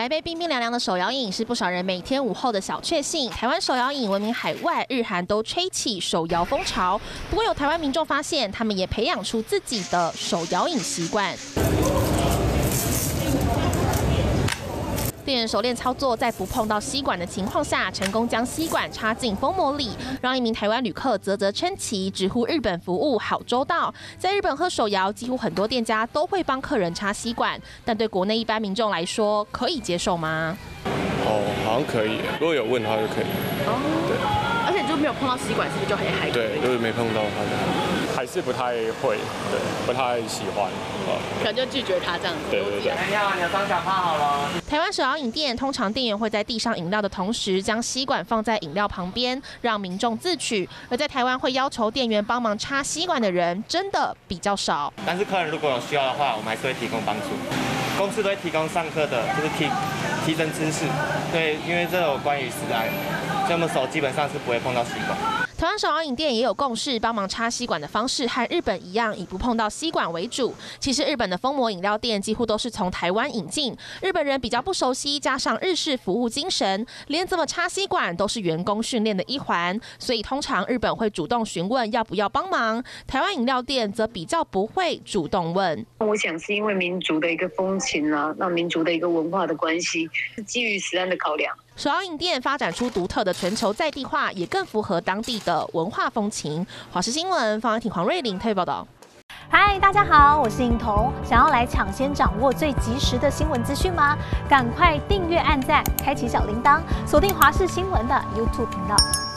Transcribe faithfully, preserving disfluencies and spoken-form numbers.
来杯冰冰凉凉的手摇饮是不少人每天午后的小确幸。台湾手摇饮闻名海外，日韩都吹起手摇风潮。不过有台湾民众发现，他们也培养出自己的手摇饮习惯。 店员熟练操作，在不碰到吸管的情况下，成功将吸管插进封膜里，让一名台湾旅客啧啧称奇，直呼日本服务好周到。在日本喝手摇，几乎很多店家都会帮客人插吸管，但对国内一般民众来说，可以接受吗？ 哦，好像可以，如果有问的话就可以。哦，对。 而且就没有碰到吸管，是不是就还还？ 对，就是没碰到它的，还是不太会，对，不太喜欢。哦， 可能就拒绝他这样子。 对对对。 你好，你的双脚泡好了。 台湾手摇饮店通常店员会在递上饮料的同时，将吸管放在饮料旁边，让民众自取。而在台湾会要求店员帮忙插吸管的人，真的比较少。 但是客人如果有需要的话，我们还是会提供帮助。公司都会提供上课的，就是提提升知识。对，因为这有关于食安，所以我们手基本上是不会碰到吸管。 台湾手摇饮店也有共识，帮忙插吸管的方式和日本一样，以不碰到吸管为主。其实日本的封膜饮料店几乎都是从台湾引进，日本人比较不熟悉，加上日式服务精神，连怎么插吸管都是员工训练的一环。所以通常日本会主动询问要不要帮忙，台湾饮料店则比较不会主动问。 我想是因为民族的一个风情啊，那民族的一个文化的关系，是基于食安的考量。 手摇饮店发展出独特的全球在地化，也更符合当地的文化风情。华视新闻方安婷、黄瑞玲特别报道。 嗨，大家好，我是颖彤。想要来抢先掌握最及时的新闻资讯吗？赶快订阅、按赞、开启小铃铛，锁定华视新闻的 YouTube 频道。